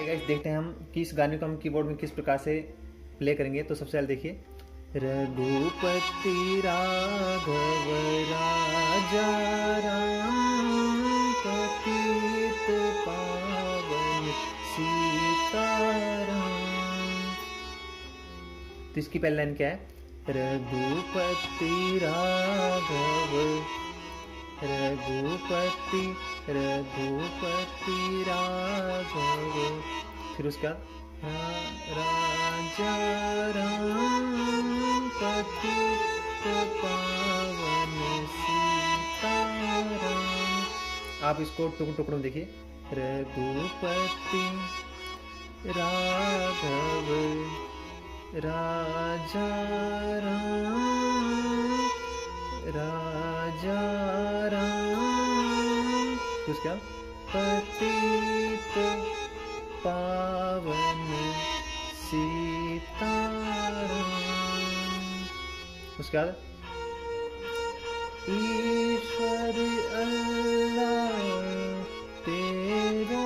Guys देखते हैं हम कि इस गाने को हम कीबोर्ड में किस प्रकार से प्ले करेंगे। तो सबसे पहले देखिए, रघुपति राघव राजा राम पतित पावन सीताराम। तो इसकी पहली लाइन क्या है, रघुपति राघव रघुपति रघुपति राघव, फिर उसके बाद राजा राम पतित पावन सीताराम। आप इसको टुकड़ों टुकड़ों देखिए, रघुपति राघव राजा राम राजा राम, उसका पतित पावन सीताराम। उसके बाद ईश्वर अल्लाह तेरो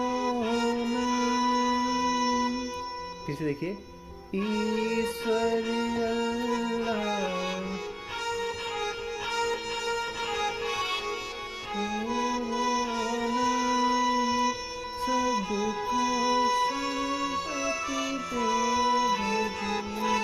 नाम, फिर से देखिए, ईश्वर अल्लाह सबको संपत्ति दे दी।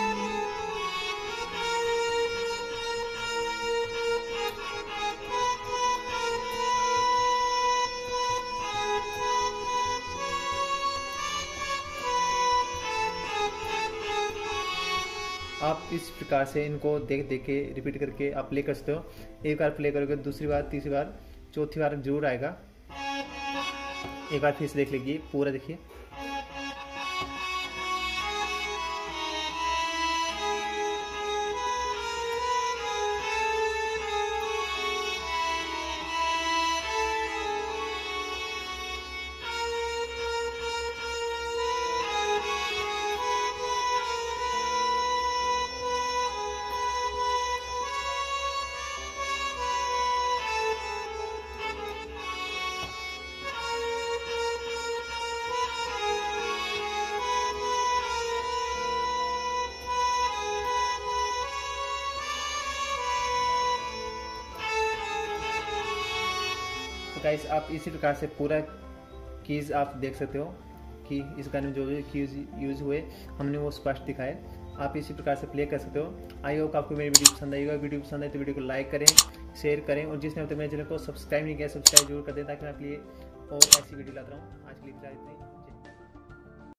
आप इस प्रकार से इनको देख देख के रिपीट करके आप प्ले कर सकते हो। एक बार प्ले करोगे, दूसरी बार, तीसरी बार, चौथी बार जरूर आएगा। एक बार फिर से देख लीजिए, पूरा देखिए। तो गाइस आप इसी प्रकार से पूरा कीज़ आप देख सकते हो कि इस गाने में जो जो कीज़ यूज़ हुए हमने वो स्पष्ट दिखाए। आप इसी प्रकार से प्ले कर सकते हो। आई होप आपको मेरी वीडियो पसंद आएगा। वीडियो पसंद आए तो वीडियो को लाइक करें, शेयर करें, और जिसने अब तक मेरे चैनल को सब्सक्राइब नहीं किया सब्सक्राइब जरूर कर दें, ताकि मैं आपके लिए और ऐसी वीडियो लाता रहूँ। आज के लिए इतना ही।